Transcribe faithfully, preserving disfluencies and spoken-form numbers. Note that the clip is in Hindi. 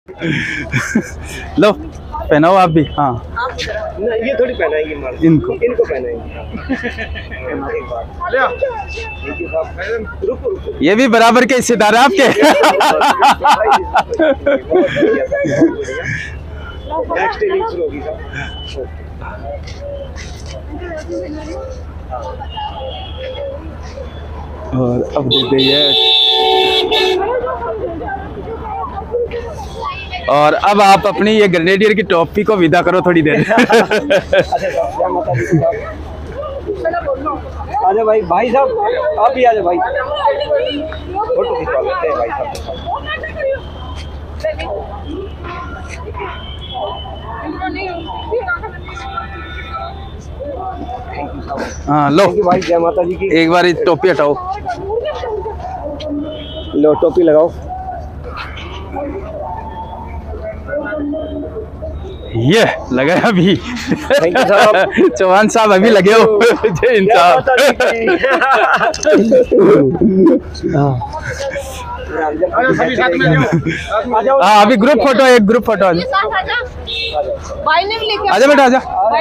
लो पहनाओ आप भी। हाँ ना ये थोड़ी पहनाएंगे मर्द, इनको इनको पहनाएंगे। रुको रुको, ये भी बराबर के हिस्सेदार है आपके। नेक्स्ट इनिंग शुरू होगी साहब। और अब दे दे ये। और अब आप अपनी ये ग्रेनेडियर की टॉपी को विदा करो थोड़ी देर। आजा भाई, भाई साहब आप भी आजा भाई, फोटो खिंचवा लेते हैं भाई साहब। हाँ लो भाई, जय माता जी की। एक बार टोपी हटाओ। लो टोपी लगाओ। ये लगाया अभी। थैंक यू साहब। चौहान साहब अभी लगे हो। जय हिंद साहब। हाँ अभी ग्रुप फोटो, एक ग्रुप फोटो। भाई ने भी लेके आजा बेटा आजा।